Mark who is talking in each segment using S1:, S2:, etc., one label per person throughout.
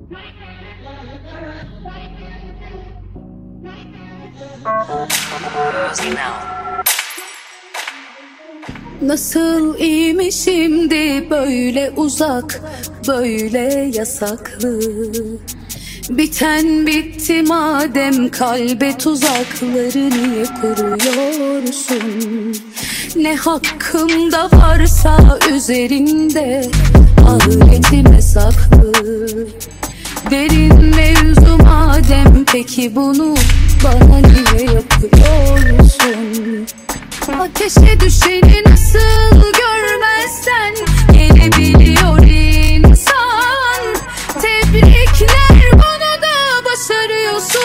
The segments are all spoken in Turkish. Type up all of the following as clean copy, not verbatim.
S1: Nasıl iyi mi şimdi böyle uzak, böyle yasaklı? Biten bitti madem, kalbe tuzakları niye kuruyorsun? Ne hakkımda varsa üzerimde ahiretime saklı. Derin mevzu madem, peki bunu bana niye yapıyorsun? Ateşe düşeni nasıl görmezsen, gelebiliyor insan. Tebrikler, bunu da başarıyorsun.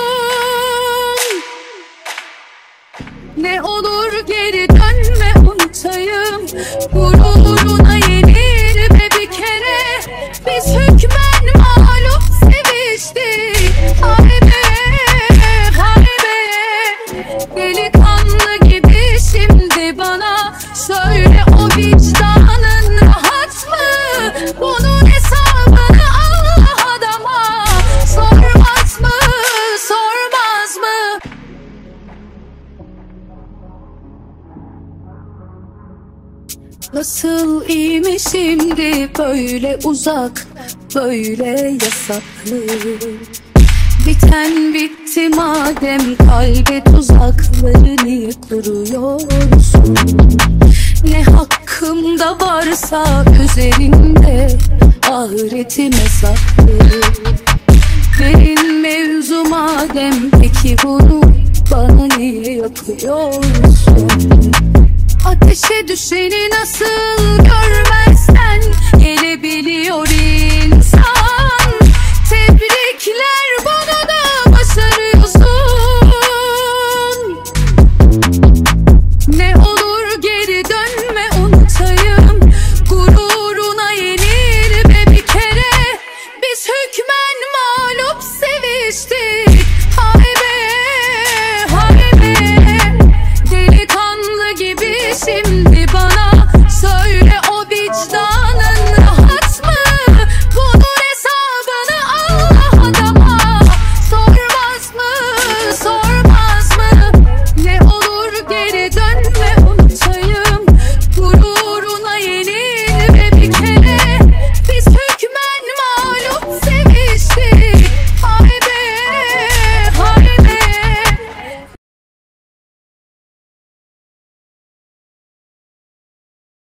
S1: Ne olur geri dönme, unutayım. Gururuna yenilme bir kere. Biz hükmen mağlup seviştik. Haybe, haybe. Delikanlı gibi şimdi bana söyle, o vicdanın rahat mı? Bunun hesabını Allah adama sormaz mı, sormaz mı? Nasıl iyi mi şimdi böyle uzak, böyle yasaklı? Biten bitti madem, kalbe tuzakları niye kuruyorsun? Ne hakkımda varsa üzerimde ahiretime saklı. Derin mevzu madem, peki bunu bana niye yapıyorsun? Ateşe düşeni nasıl